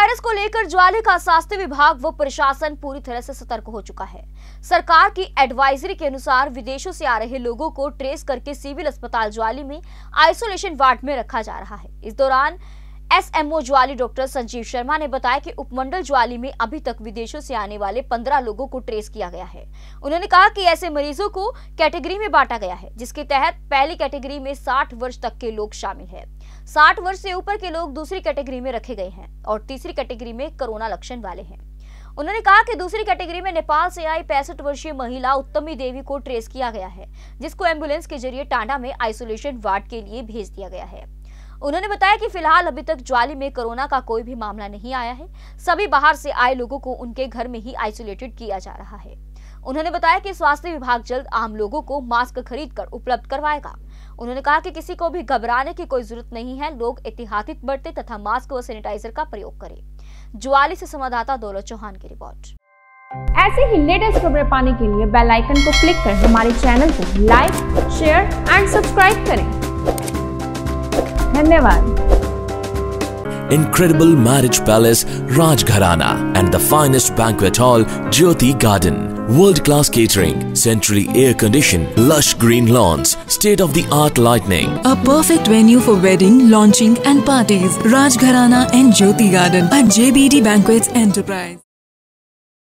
Virus को लेकर ज्वाली का स्वास्थ्य विभाग व प्रशासन पूरी तरह से सतर्क हो चुका है। सरकार की एडवाइजरी के अनुसार विदेशों से आ रहे लोगों को ट्रेस करके सिविल अस्पताल ज्वाली में आइसोलेशन वार्ड में रखा जा रहा है। इस दौरान एसएमओ ज्वाली डॉक्टर संजीव शर्मा ने बताया कि उपमंडल ज्वाली में अभी तक विदेशों से आने वाले 15 लोगों को ट्रेस किया गया है। उन्होंने कहा कि ऐसे मरीजों को कैटेगरी में बांटा गया है, जिसके तहत पहली कैटेगरी में 60 वर्ष तक के लोग शामिल हैं, 60 वर्ष से ऊपर के लोग दूसरी कैटेगरी में रखे गए हैं और तीसरी कैटेगरी में कोरोना लक्षण वाले हैं। उन्होंने कहा कि दूसरी कैटेगरी में नेपाल से आई 65 वर्षीय महिला उत्तमी देवी को ट्रेस किया गया है, जिसको एम्बुलेंस के जरिए टांडा में आइसोलेशन वार्ड के लिए भेज दिया गया है। उन्होंने बताया कि फिलहाल अभी तक ज्वाली में कोरोना का कोई भी मामला नहीं आया है। सभी बाहर से आए लोगों को उनके घर में ही आइसोलेटेड किया जा रहा है। उन्होंने बताया कि स्वास्थ्य विभाग जल्द आम लोगों को मास्क खरीदकर उपलब्ध करवाएगा। उन्होंने कहा कि किसी को भी घबराने की कोई जरूरत नहीं है, लोग एहतियात बरतें तथा मास्क व सैनिटाइजर का प्रयोग करें। ज्वाली से संवाददाता दौलत चौहान की रिपोर्ट। ऐसे ही लेटेस्ट खबरें पाने के लिए बेल आइकन को क्लिक कर हमारे चैनल को लाइक, शेयर एंड सब्सक्राइब करें। धन्यवाद। Incredible marriage palace Rajgharana and the finest banquet hall Jyoti Garden. World-class catering, centrally air-conditioned, lush green lawns, state-of-the-art lighting. A perfect venue for wedding, launching and parties. Rajgharana and Jyoti Garden at JBD Banquets Enterprise.